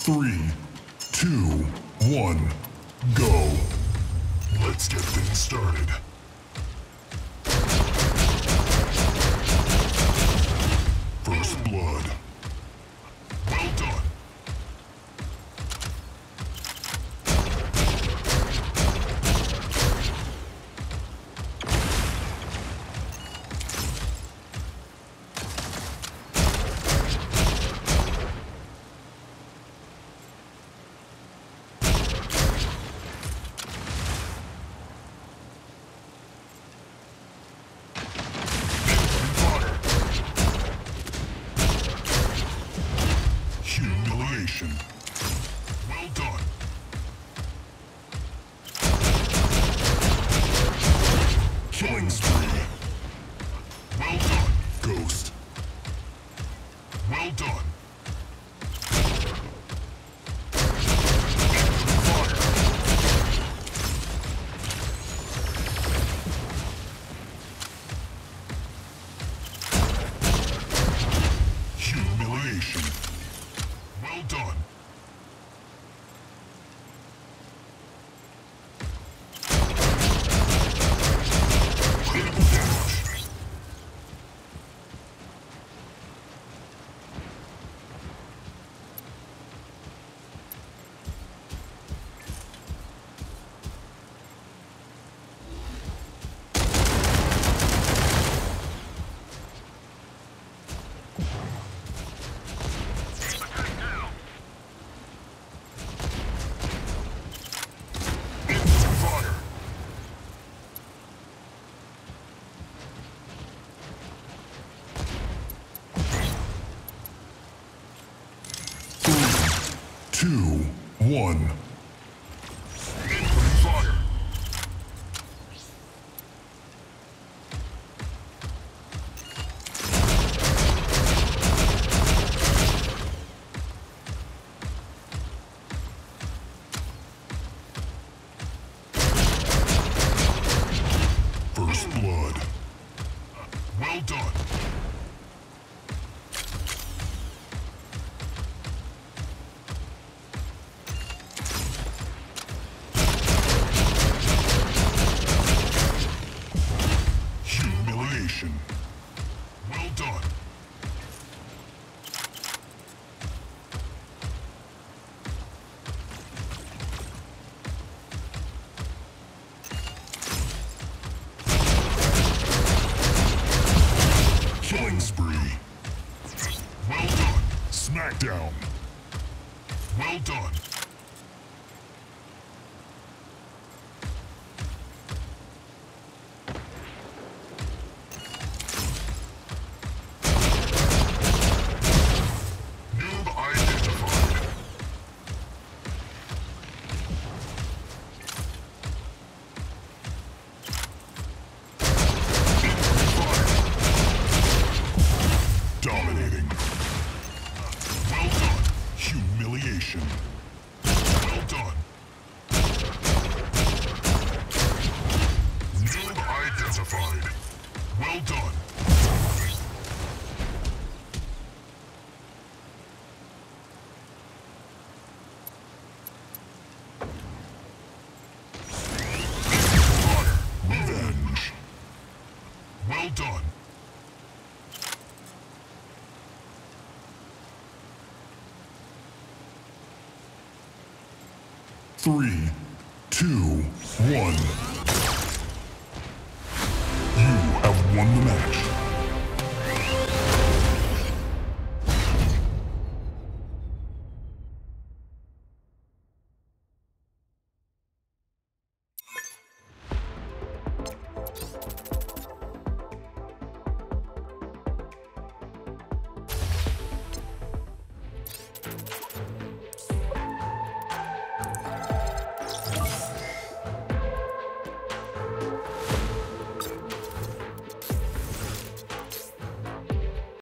3, 2, 1, go. Let's get things started. First blood. Well done. Humiliation. Well done. Killing spree. Well done. Ghost. Well done. Humiliation. Well done. Critical damage. 2, 1. Fire. First blood. Well done. Humiliation. Well done. Killing spree. Well done. Smackdown. Well done. Noob identified. Dominating. Well done. Humiliation. Well done. Noob identified. Well done. Revenge. Well done. 3, 2, 1. You have won the match.